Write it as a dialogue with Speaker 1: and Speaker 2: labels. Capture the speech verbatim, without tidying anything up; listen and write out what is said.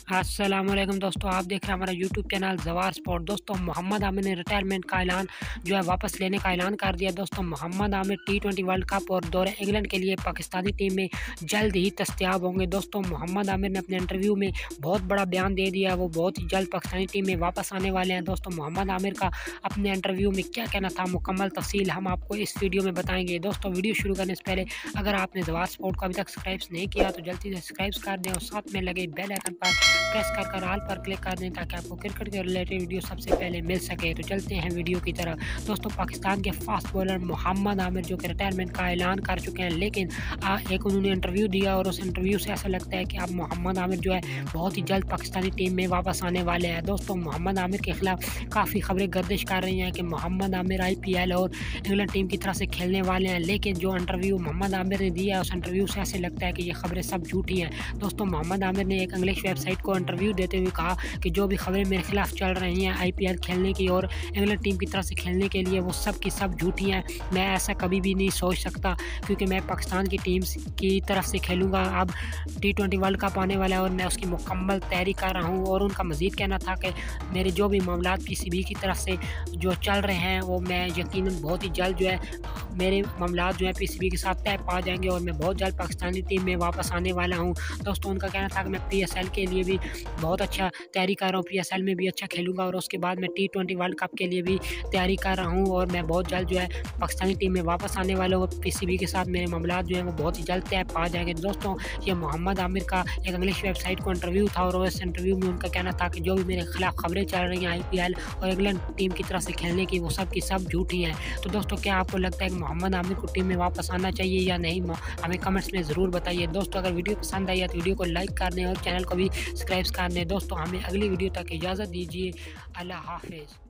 Speaker 1: अस्सलामुअलैकुम दोस्तों, आप देख रहे हैं हमारा यूट्यूब चैनल जवार स्पोर्ट। दोस्तों, मोहम्मद आमिर ने रिटायरमेंट का ऐलान जो है वापस लेने का ऐलान कर दिया। दोस्तों, Mohammad Amir T twenty World Cup और दौरे इंग्लैंड के लिए पाकिस्तानी टीम में जल्द ही दस्तयाब होंगे। दोस्तों, मोहम्मद आमिर ने अपने इंटरव्यू में बहुत बड़ा बयान दे दिया, वो बहुत ही जल्द पाकिस्तानी टीम में वापस आने वाले हैं। दोस्तों, मोहम्मद आमिर का अपने इंटरव्यू में क्या कहना था, मुकम्मल तफसील हम आपको इस वीडियो में बताएंगे। दोस्तों, वीडियो शुरू करने से पहले अगर आपने जवार स्पोर्ट को अभी तक सब्सक्राइब नहीं किया तो जल्दी से सब्सक्राइब कर दें और साथ में लगे बेल आइकन पर प्रेस कर कर ऑल पर क्लिक कर दें ताकि आपको क्रिकेट के रिलेटेड वीडियो सबसे पहले मिल सके। तो चलते हैं वीडियो की तरफ। दोस्तों, पाकिस्तान के फास्ट बॉलर मोहम्मद आमिर जो कि रिटायरमेंट का ऐलान कर चुके हैं, लेकिन आ, एक उन्होंने इंटरव्यू दिया और उस इंटरव्यू से ऐसा लगता है कि अब मोहम्मद आमिर जो है बहुत ही जल्द पाकिस्तानी टीम में वापस आने वाले हैं। दोस्तों, मोहम्मद आमिर के खिलाफ काफ़ी खबरें गर्दिश कर रही हैं कि Mohammad Amir I P L और इंग्लैंड टीम की तरफ से खेलने वाले हैं, लेकिन जो इंटरव्यू मोहम्मद आमिर ने दिया उस इंटरव्यू से ऐसे लगता है कि ये खबरें सब झूठी हैं। दोस्तों, मोहम्मद आमिर ने एक इंग्लिश वेबसाइट को इंटरव्यू देते हुए कहा कि जो भी खबरें मेरे खिलाफ चल रही हैं आई पी एल खेलने की और इंग्लैंड टीम की तरफ से खेलने के लिए, वो सब की सब झूठी हैं। मैं ऐसा कभी भी नहीं सोच सकता क्योंकि मैं पाकिस्तान की टीम की तरफ से खेलूँगा। अब टी ट्वेंटी वर्ल्ड कप आने वाला है और मैं उसकी मुकम्मल तैयारी कर रहा हूँ। और उनका मज़ीद कहना था कि मेरे जो भी मामला पी सी बी की तरफ से जो चल रहे हैं वो मैं यकीनन बहुत ही जल्द जो है मेरे मामला जो है पी सी बी के साथ तय पा जाएंगे और मैं बहुत जल्द पाकिस्तानी टीम में वापस आने वाला हूँ। दोस्तों, उनका कहना था कि मैं पी एस एल के लिए भी बहुत अच्छा तैयारी कर रहा हूँ, पी एस एल में भी अच्छा खेलूँगा और उसके बाद मैं टी ट्वेंटी वर्ल्ड कप के लिए भी तैयारी कर रहा हूँ और मैं बहुत जल्द जो है पाकिस्तानी टीम में वापस आने वाला हूँ। पी सी बी के साथ मेरे मामला जो है वो बहुत ही जल्द तय पा जाएंगे। दोस्तों, ये मोहम्मद आमिर का एक इंग्लिश वेबसाइट को इंटरव्यू था और इस इंटरव्यू में उनका कहना था कि जो भी मेरे खिलाफ खबरें चल रही हैं आई पी एल और इंग्लैंड टीम की तरफ से खेलने की, वो सब की सब झूठी हैं। तो दोस्तों, क्या आपको लगता है कि मोहम्मद आमिर को टीम में वापस आना चाहिए या नहीं? हमें कमेंट्स में ज़रूर बताइए। दोस्तों, अगर वीडियो पसंद आई है तो वीडियो को लाइक कर दें और चैनल को भी सब्सक्राइब कर दें। दोस्तों, हमें अगली वीडियो तक इजाज़त दीजिए। अल्लाह हाफिज़।